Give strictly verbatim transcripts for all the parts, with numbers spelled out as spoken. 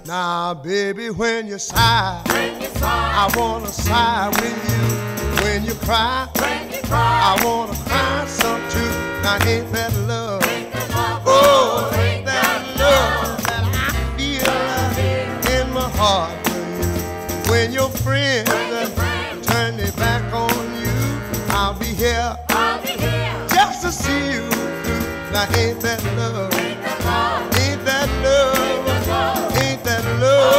Now, baby, when you sigh, when you sigh, I wanna sigh with you. When you cry, when you cry, I wanna cry some too. Now, ain't that love? ain't that love? Oh, ain't that love that I feel in my heart for you? When your friends turn their back on you, I'll be here, I'll be here just to see you through. Now, ain't that love? ain't that love? Ain't that love? Ain't that love?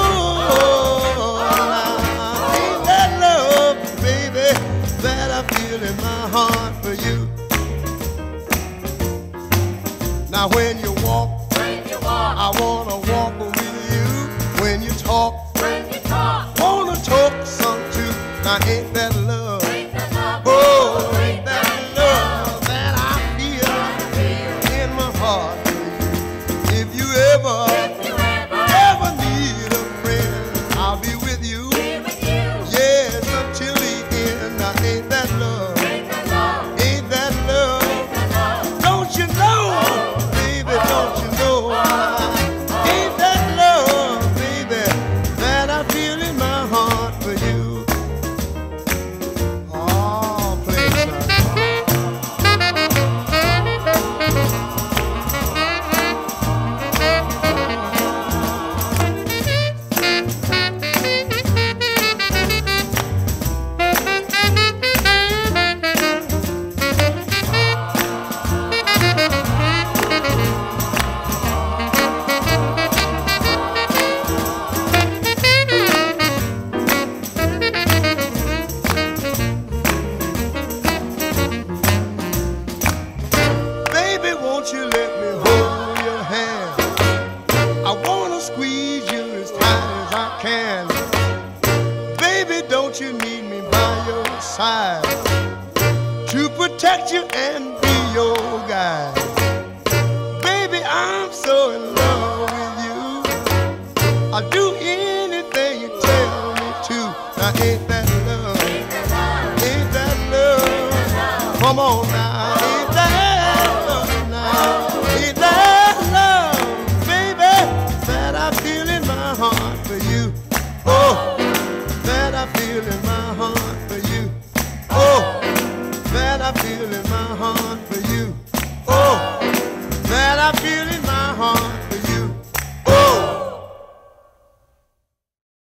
Now, ain't that love, baby, that I feel in my heart for you? Now, when you walk, When you walk, I wanna walk with you. When you talk, when you talk, wanna talk some too. Now, ain't that love? ain't that love? Oh, ain't that love that I feel in my heart for you? If you ever, If you ever ever need a friend, I'll be with you. be with you, Yes, until the end. Now, ain't that love? ain't that love? Ain't that love? Ain't that love? Don't you know, baby, don't you know? Ain't that love, baby, that I feel in my heart for you? Oh, play it, son. Baby, won't you let me hold your hand? I wanna squeeze you as tight as I can. Baby, don't you need me by your side to protect you and be your guide? Baby, I'm so in love with you. I'll do anything you tell me to. Now, ain't that love? Ain't that love? Ain't that love? Come on now, ain't that love now? Ain't that love, baby, that I feel in my heart for you? Oh, that I feel in my heart for you. Oh, that I feel in my heart for you. Oh, that I feel